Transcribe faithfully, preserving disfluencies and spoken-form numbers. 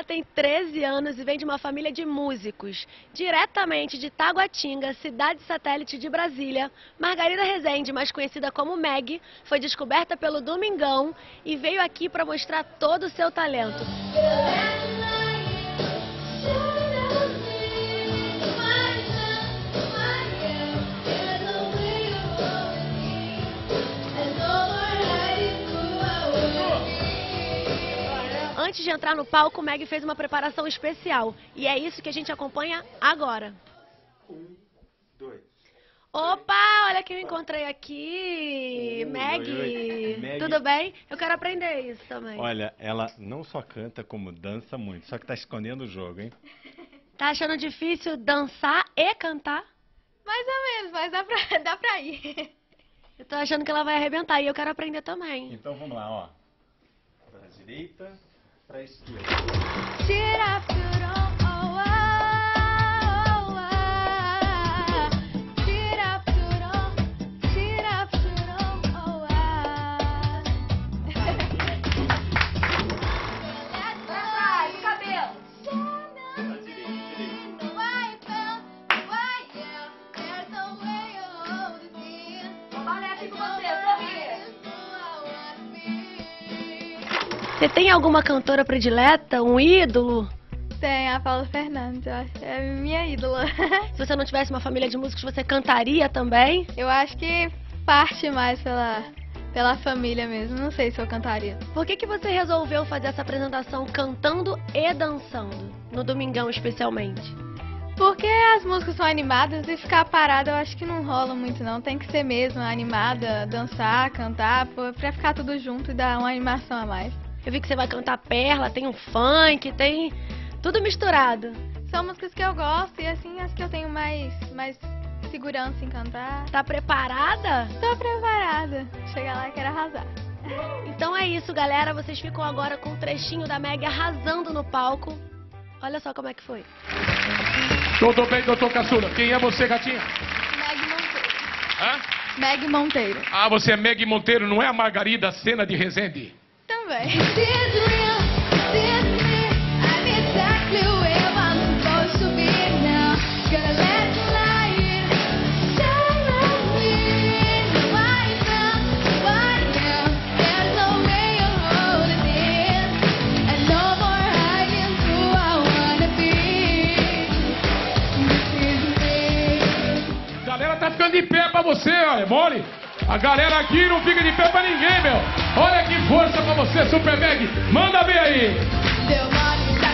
Ela tem treze anos e vem de uma família de músicos. Diretamente de Taguatinga, cidade satélite de Brasília, Margarida Rezende, mais conhecida como Meg, foi descoberta pelo Domingão e veio aqui para mostrar todo o seu talento. Antes de entrar no palco, Meg fez uma preparação especial. E é isso que a gente acompanha agora. Um, dois. Opa, olha quem eu encontrei aqui. Oi, Meg. oi, oi. Meg. Tudo bem? Eu quero aprender isso também. Olha, ela não só canta, como dança muito. Só que tá escondendo o jogo, hein? Tá achando difícil dançar e cantar? Mais ou menos, mas dá pra, dá pra ir. Eu tô achando que ela vai arrebentar e eu quero aprender também. Então vamos lá, ó. Pra direita, pra esquerda. Tira furão, oh, oh, oh. Tira furão, tira furão, oh, oh. Vai, cabelo. Pra direita, direita. Olha aqui com você, sorri. Você tem alguma cantora predileta, um ídolo? Tem a Paula Fernandes, eu acho. É minha ídola. Se você não tivesse uma família de músicos, você cantaria também? Eu acho que parte mais pela, pela família mesmo. Não sei se eu cantaria. Por que que você resolveu fazer essa apresentação cantando e dançando? No Domingão, especialmente. Porque as músicas são animadas e ficar parada eu acho que não rola muito não. Tem que ser mesmo animada, dançar, cantar, pra ficar tudo junto e dar uma animação a mais. Eu vi que você vai cantar Perla, tem um funk, tem tudo misturado. São músicas que eu gosto e assim as que eu tenho mais, mais segurança em cantar. Tá preparada? Tô preparada. Chegar lá e quero arrasar. Então é isso, galera. Vocês ficam agora com um trechinho da Meg arrasando no palco. Olha só como é que foi. Tudo bem, doutor Caçula? Quem é você, gatinha? Meg Monteiro. Hã? Meg Monteiro. Ah, você é Meg Monteiro, não é a Margarida Sena de Rezende? Também. A galera tá ficando de pé pra você, olha, mole. A galera aqui não fica de pé pra ninguém, meu. Olha que força pra você, Super Meg. Manda ver aí. Deu mole,